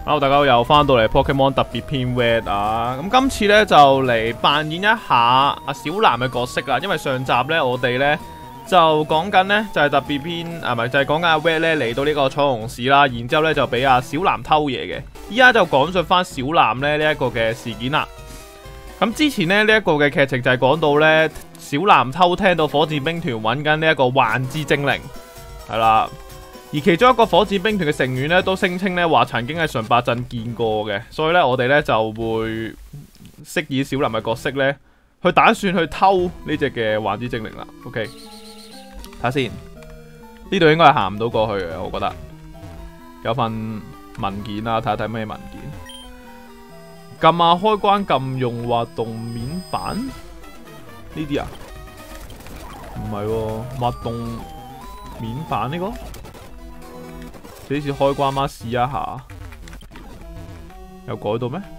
Hello， 大家好，又翻到嚟 Pokemon 特別篇 Red 啊！咁今次咧就嚟扮演一下阿小藍嘅角色啦，因為上集咧我哋咧就講緊咧就係特別篇唔係就係講緊阿 Red 咧嚟到呢個彩虹市啦，然之後咧就俾阿小藍偷嘢嘅。依家就講述翻小藍咧呢一個嘅事件啦。咁之前咧呢一個嘅劇情就係講到咧小藍偷聽到火箭兵團揾緊呢一個幻之精靈，係啦。而其中一個火箭兵團嘅成員咧，都聲稱咧話曾經喺純白鎮見過嘅，所以咧我哋咧就會飾演小林嘅角色咧，去打算去偷呢隻嘅幻之精靈啦。OK， 睇下先，呢度應該係行唔到過去嘅，我覺得有份文件啊，睇下睇咩文件。撳下開關，撳用滑動面板呢啲啊？唔係喎，滑動面板呢個？呢次開關嗎？試一下，有改到咩？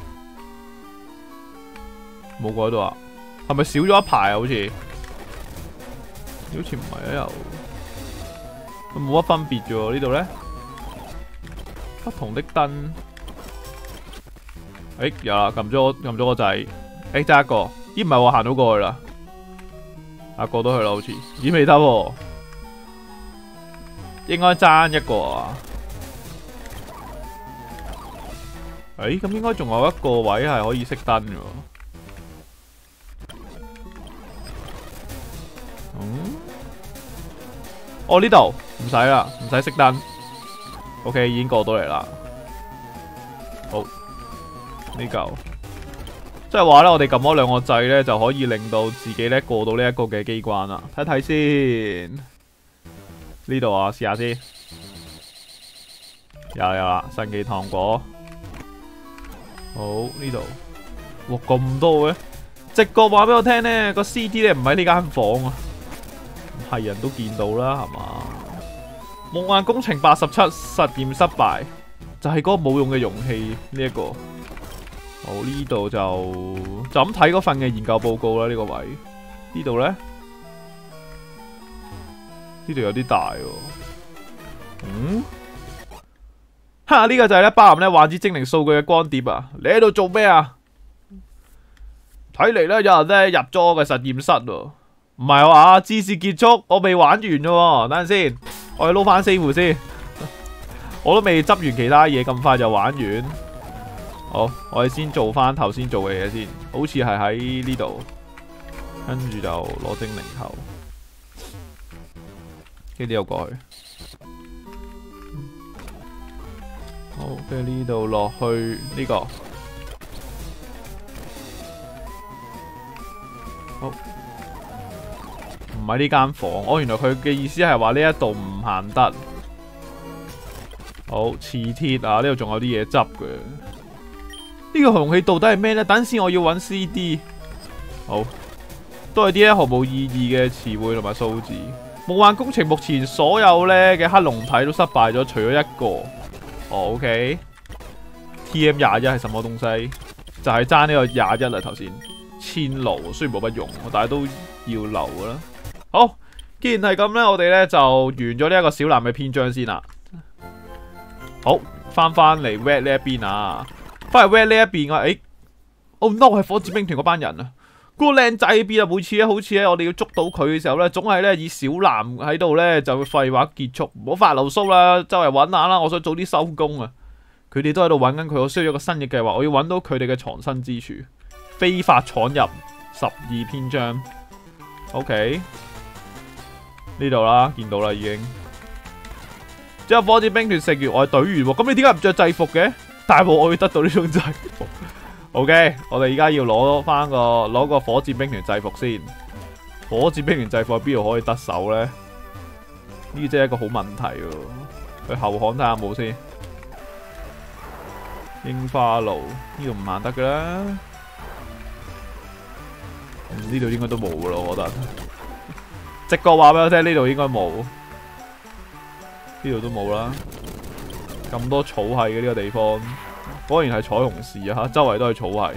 冇改到啊？係咪少咗一排啊？好似唔係啊，又冇乜分別啫喎。呢度咧，不同的燈，有啦，撳咗個掣，爭一個，唔係我行到過去啦，過到去啦，好似未得喎。應該爭一個啊！咁應該仲有一個位係可以熄燈嘅。哦，呢度唔使啦，唔使熄燈。OK， 已經過到嚟啦。好，呢嚿即係話咧，我哋撳咗兩個掣咧，就可以令到自己咧過到呢一個嘅機關啦。睇睇先。呢度啊，試下先，有啦，神奇糖果，好呢度，哇咁多嘅，直覺話俾我聽呢個 CD 咧唔喺呢間房啊，係人都見到啦，係嘛？夢幻工程87實驗失敗，就係嗰個冇用嘅容器呢一個，好呢度就咁睇嗰份嘅研究報告啦，呢個位，呢度呢。呢度有啲大喎，哈！呢個就係咧包含咧幻之精靈數據嘅光碟啊！你喺度做咩啊？睇嚟咧有人咧入咗我嘅實驗室喎，唔係話知識結束，我未玩完啫喎，等陣先，我去撈翻4戶先，我都未執完其他嘢，咁快就玩完。好，我哋先做翻頭先做嘅嘢先，好似係喺呢度，跟住就攞精靈球。呢啲又過去，好，跟住呢度落去呢個，好，唔係呢間房，原來佢嘅意思係話呢一度唔行得，好，磁鐵啊，呢度仲有啲嘢執嘅，呢個容器到底係咩呢？等先，我要揾 CD， 好，都係啲咧毫無意義嘅詞彙同埋數字。夢幻工程目前所有咧嘅黑龍體都失敗咗，除咗一個。OK。TM 21係什麼東西？就係爭呢個21啦，頭先。千爐雖然冇乜用，但係都要留噶啦。好，既然係咁咧，我哋咧就完咗呢一個小藍嘅篇章先啦。好，翻嚟 Red 呢一邊啊，翻嚟 Red 呢一邊啊，Oh no， 係火箭兵團嗰班人啊！嗰個靚仔邊啊！每次咧，好似咧，我哋要捉到佢嘅時候咧，總係咧以小藍喺度咧就會廢話結束，唔好發牢騷啦，周圍揾下啦，我想早啲收工啊！佢哋都喺度揾緊佢，我需要一個新嘅計劃，我要揾到佢哋嘅藏身之處，非法闖入12篇章。OK， 呢度啦，見到啦已經。之後火箭兵團成員我係隊員喎，咁你點解唔着制服嘅？大鑊我要得到呢種制服。OK， 我哋而家要攞個火箭兵團制服先。火箭兵團制服喺邊度可以得手咧？呢真係一個好問題喎。去後巷睇下有冇先。櫻花路呢度唔行得噶啦。呢度應該都冇噶咯，我覺得。直覺話俾我聽，呢度應該冇。呢度都冇啦。咁多草係嘅呢個地方。果然係彩虹市啊！周圍都係草係。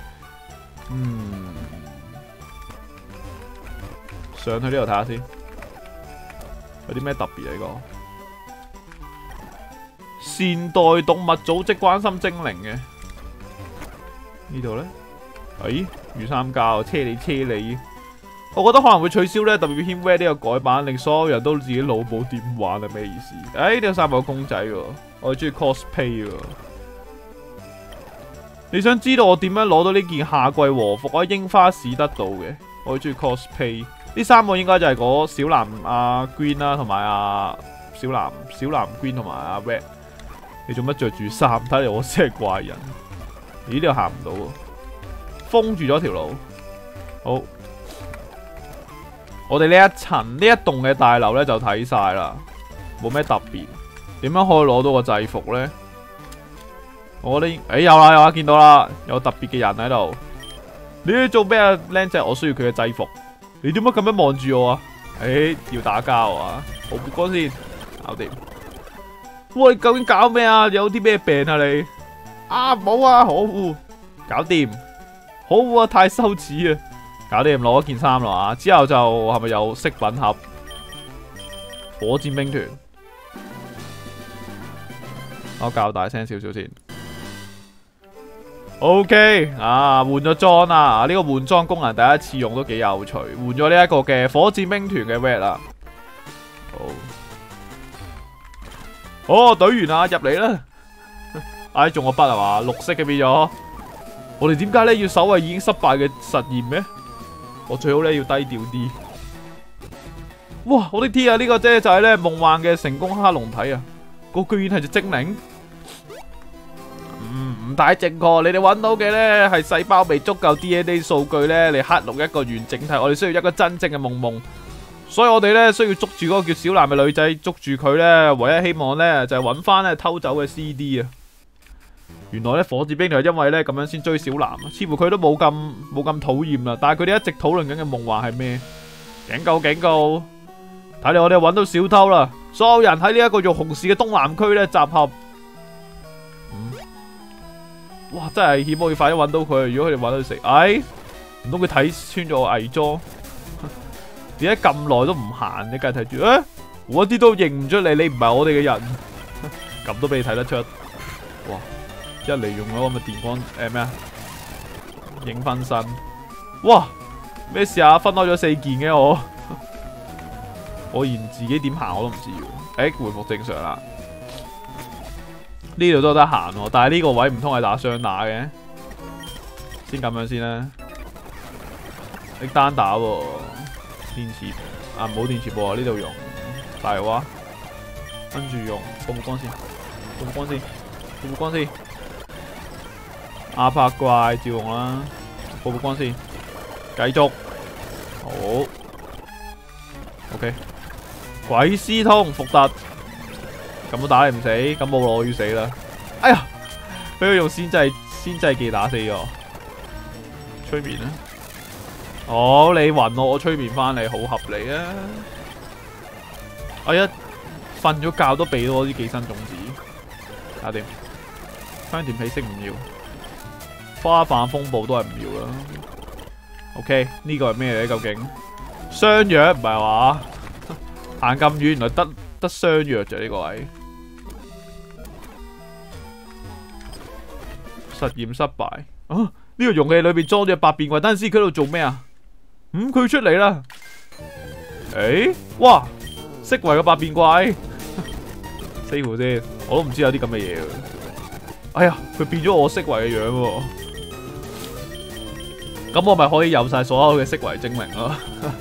上去呢度睇下先，有啲咩特別啊？呢個善待動物組織關心精靈嘅。呢度咧，御三家車你，我覺得可能會取消咧 WP Red 呢個改版，令所有人都自己腦冇點玩係咩意思？呢度三個公仔喎，我中意 cosplay 喎。你想知道我點樣攞到呢件夏季和服？我喺櫻花市得到嘅，我中意 cosplay。呢三個應該就係嗰小藍阿 Green 啦，同埋阿小藍 Green 同埋阿 Red。你做乜着住衫？睇嚟我先係怪人。咦？呢度行唔到喎，封住咗條路。好，我哋呢一層呢一棟嘅大樓咧就睇晒啦，冇咩特別。點樣可以攞到個制服咧？我覺得有啦，見到啦，有特別嘅人喺度。你做咩啊，靚仔？我需要佢嘅制服。你點解咁樣望住我啊？要打交啊！好曝光先，搞掂。喂，究竟搞咩啊？有啲咩病啊你？冇啊，可惡！搞掂，可惡啊！太羞恥啊！搞掂，攞一件衫啦，之後就係咪有飾品盒？火箭兵團，我較大聲少少先。OK， 換咗裝啦，呢個換裝功能第一次用都幾有趣，換咗呢一個嘅火箭兵團嘅 Red 啦。好，隊完啦，入嚟啦。中個筆係嘛？綠色嘅變咗。我哋點解咧要守衛已經失敗嘅實驗咩？我最好咧要低調啲。哇！我的天啊，呢個啫就係咧夢幻嘅成功克隆體啊！居然係隻精靈。唔太正確，你哋揾到嘅呢係細胞未足夠 DNA 數據呢嚟克隆一個完整體，我哋需要一個真正嘅夢，所以我哋呢需要捉住嗰個叫小藍嘅女仔，捉住佢呢，唯一希望呢就係揾翻呢偷走嘅 CD 啊！原來呢火箭兵就係因為呢咁樣先追小藍，似乎佢都冇咁討厭啦，但係佢哋一直討論緊嘅夢話係咩？警告！睇嚟我哋揾到小偷啦！所有人喺呢一個玉紅市嘅東南區呢集合。哇！真係危險，我要快啲揾到佢。如果佢哋揾到食，唔通佢睇穿咗我偽裝？點解咁耐都唔行？你梗係睇住我一啲都認唔出你，你唔係我哋嘅人。咁都俾你睇得出？哇！一嚟用咗咁嘅電光咩啊？影分身。哇！咩事啊？分開咗4件嘅我，我連自己點行我都唔知喎。回復正常啦。呢度都得閒喎，但係呢個位唔通係打雙打嘅？先咁樣先啦。你單打喎，電池冇電池噃，呢度用大話，跟住用報光先，阿拍怪照用啦，報光先，繼續，好 ，OK， 鬼絲通伏特。咁都打你唔死，咁冇我要死啦！哎呀，俾佢用先制技打死咗。催眠啦！哦，你暈我催眠翻嚟，好合理啊！我一瞓咗覺都俾到我啲寄生種子，搞掂。香甜皮色唔要，花瓣風暴都係唔要啦。OK， 呢個係咩嚟？究竟雙藥唔係話行咁遠，原來得雙藥啫呢個位。實驗失敗。呢個容器裏邊裝咗百變怪，等陣先，佢喺度做咩啊？佢出嚟啦。哇！釋圍個百變怪，死乎先，我都唔知有啲咁嘅嘢。哎呀，佢變咗我釋圍嘅樣喎。咁我咪可以有晒所有嘅釋圍精靈咯。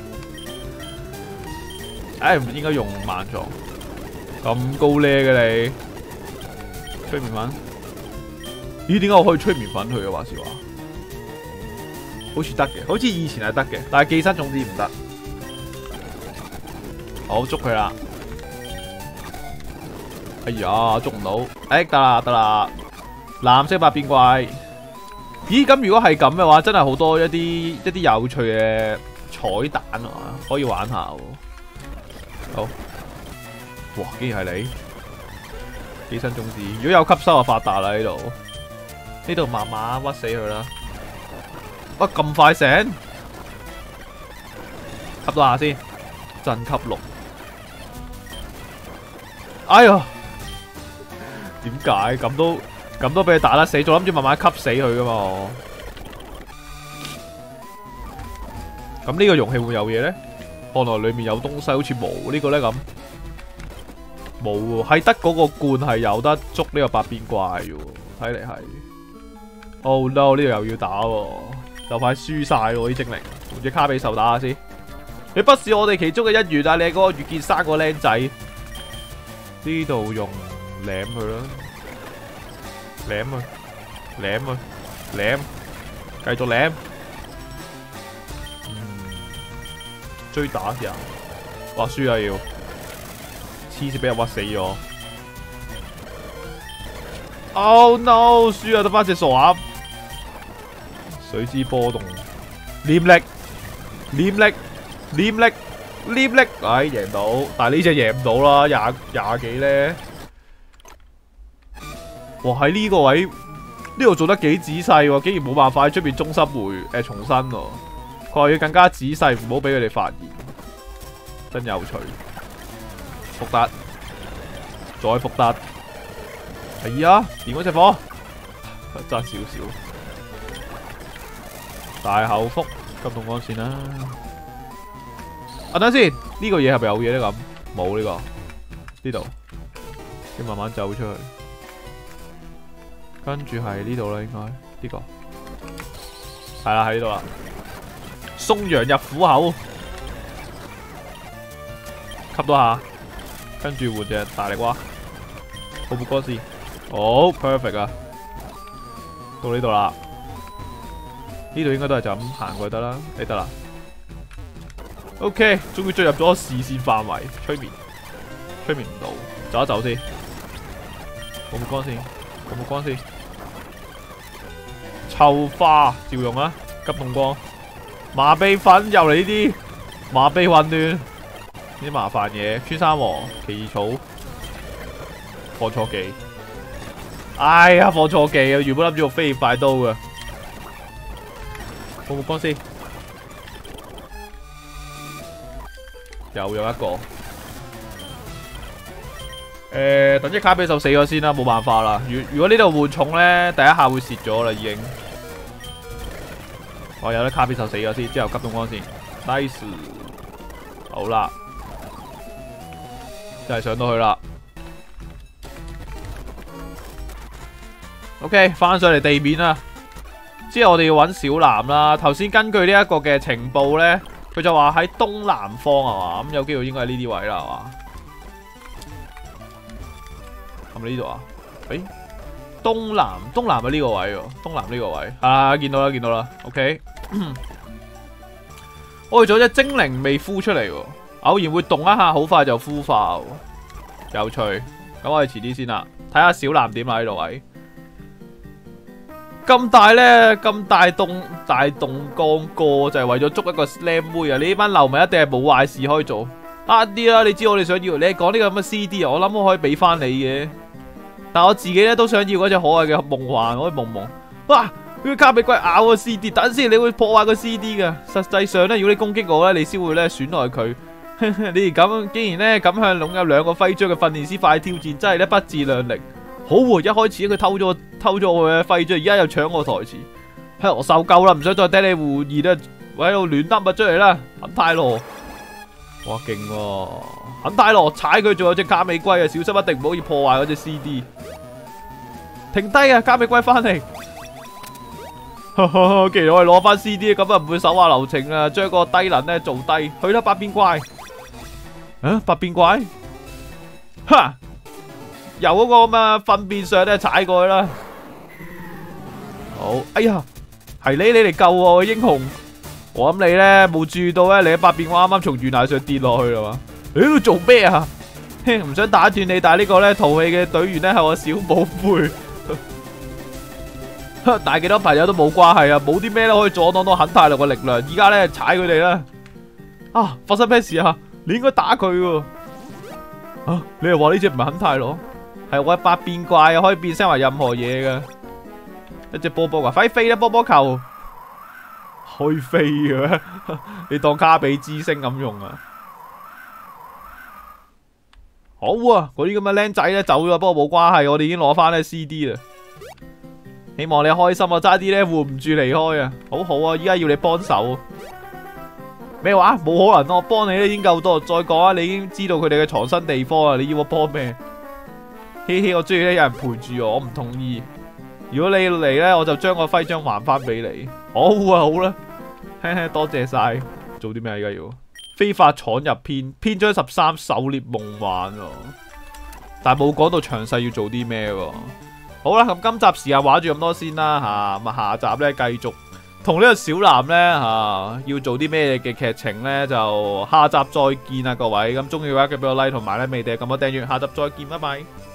唔應該用慢撞。咁高呢嘅你，催眠粉？咦？點解我可以催眠粉佢嘅話是話？好似得嘅，好似以前係得嘅，但係寄生種子唔得。好，捉佢啦！哎呀，捉唔到。得啦，藍色百變怪。咦？咁如果係咁嘅話，真係好多一啲有趣嘅彩蛋啊，可以玩下喎。好。哇！竟然係你寄生種子，如果有吸收就發達啦！呢度慢慢屈死佢啦。哇！咁快醒，吸多下先，震吸6。哎呀， 點解咁都俾佢打得死？仲諗住慢慢吸死佢噶嘛？咁呢個容器會有嘢咧？看來裏面有東西，好似冇呢個咧咁。冇喎，係得嗰個罐係有得捉呢個百變怪嘅喎，睇嚟係。Oh no！ 呢度又要打喎，就快輸晒喎啲精靈。用隻卡比獸打下先。你不是我哋其中嘅一員啊！你係嗰個月見生個僆仔。呢度用舐佢啦，舐佢，舐佢，舐，繼續舐。追打人，哇輸啊要，黐線俾人屈死咗。Oh no！ 輸啊，得翻隻傻鴨。水之波動，念力，念力，念力。黏力，唉贏到，但係呢隻贏唔到啦，廿幾咧。哇喺呢個位，呢度做得幾仔細喎，竟然冇辦法喺出邊中心重新喎。佢話要更加仔細，唔好俾佢哋發現，真有趣。福特，再福特，係啊，掂嗰隻火，爭少少。大口福，急凍光線啦。等先，呢個嘢係咪有嘢咧咁？冇呢個，呢度要慢慢走出去，跟住係呢度啦，應該呢個係啦，喺呢度啦。送羊入虎口，吸多下，跟住換隻大力蛙，好唔好先？好 perfect 啊！到呢度啦，呢度應該都係就咁行過去得啦，你得啦。OK， 終於進入咗視線範圍，催眠唔到，走一走先，冇冇光先，冇冇光先，臭花照用啊，急凍光，麻痹粉又嚟呢啲，麻痹混亂，呢啲麻煩嘢，穿山王、奇異草，放錯技，哎呀放錯技啊，原本諗住用飛葉快刀嘅，冇冇光先。又有一個，等隻卡比獸死咗先啦，冇辦法啦。如果呢度換重咧，第一下會蝕咗啦，已經。我有啲卡比獸死咗先，之後急凍光線 ，nice， 好啦，真係上到去啦。OK， 翻上嚟地面啦。之後我哋要揾小藍啦。頭先根據呢一個嘅情報咧。佢就話喺東南方係嘛，咁有機會應該係呢啲位啦係嘛？係咪呢度啊？誒，東南係呢個位喎，東南呢個位啊，見到啦 ，OK。我哋仲有隻精靈未孵出嚟喎，偶然會動一下，好快就孵化喎，有趣。咁我哋遲啲先啦，睇下小藍點喺度位。咁大咧，咁大動江過就係為咗捉一個靚妹啊！你呢班流民一定係冇壞事可以做，啱啲啦！你知我哋想要，你講呢個咁嘅 CD 啊，我諗我可以俾翻你嘅。但我自己咧都想要嗰隻可愛嘅夢幻，可以夢。哇！呢個卡比怪咬個 CD， 等先，你會破壞個 CD 噶。實際上咧，如果你攻擊我咧，你先會咧損害佢。你咁竟然咧咁向擁有2個徽章嘅訓練師快挑戰，真係咧不自量力。好喎！一開始佢偷咗我嘅徽章，而家又搶我台詞，係我受夠啦，唔想再聽你胡言啦，喺度亂噏咪出嚟啦！肯泰羅，哇勁喎！肯泰羅踩佢，仲有隻卡美龜啊！小心一定唔可以破壞嗰隻 CD。停低啊！卡美龜翻嚟，既然我哋攞翻 CD， 咁啊唔會手下留情啊！將個低能咧做低，去啦百變怪。啊，百變怪，哈！由嗰個咁啊糞便上咧踩過去啦。好，哎呀，係你嚟救我嘅英雄。我諗你咧冇注意到咧，你嘅百變怪啱啱從懸崖上跌落去啦嘛。你喺度做咩啊？唔想打斷你，但係呢個咧淘氣嘅隊員咧係我小寶貝。但係幾多朋友都冇關係啊，冇啲咩咧可以阻擋到肯泰羅嘅力量。而家咧踩佢哋啦。啊，發生咩事啊？你應該打佢喎。啊，你又話呢隻唔係肯泰羅？係我嘅百變怪啊，可以變身為任何嘢噶。一隻波波啊，快飛啦！波波球可以飛嘅咩？你當卡比之星咁用啊？ 好啊，嗰啲咁嘅僆仔咧走咗，不過冇關係，我哋已經攞翻呢 CD 啦。希望你開心啊，差啲咧換唔住離開啊！好好啊，依家要你幫手。咩話？冇可能，我幫你都已經夠多。再講啊，你已經知道佢哋嘅藏身地方啊，你要我幫咩？嘻嘻，我中意咧有人陪住我唔同意。如果你嚟呢，我就將個徽章還翻俾你。好啊，好啦，多謝晒。做啲咩而家要？非法闖入篇章13狩獵夢幻喎，但係冇講到詳細要做啲咩喎。好啦，咁今集時間話住咁多先啦吓，咁下集呢，繼續同呢個小藍呢，要做啲咩嘅劇情呢？就下集再見啦各位。咁中意嘅話記得俾個 like 同埋呢未訂咁多訂閱，下集再見，拜拜。